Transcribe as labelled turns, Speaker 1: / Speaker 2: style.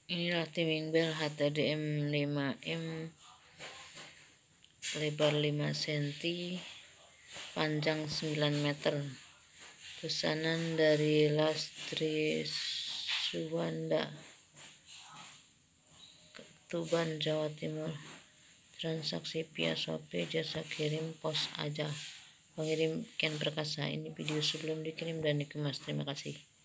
Speaker 1: Inilah timing bel HTDM 5M, lebar 5 cm, panjang 9 meter. Pesanan dari Lastri Suwanda, Tuban, Jawa Timur. Transaksi via Shopee, jasa kirim pos aja. Pengirim Ken Perkasa. Ini video sebelum dikirim dan dikemas. Terima kasih.